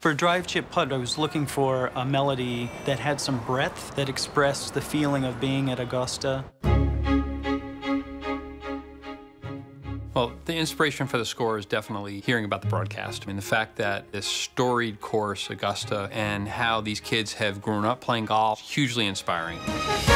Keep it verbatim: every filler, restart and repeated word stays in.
For drive chip putt, I was looking for a melody that had some breadth, that expressed the feeling of being at Augusta. Well, the inspiration for the score is definitely hearing about the broadcast. I mean, the fact that this storied course, Augusta, and how these kids have grown up playing golf, hugely inspiring.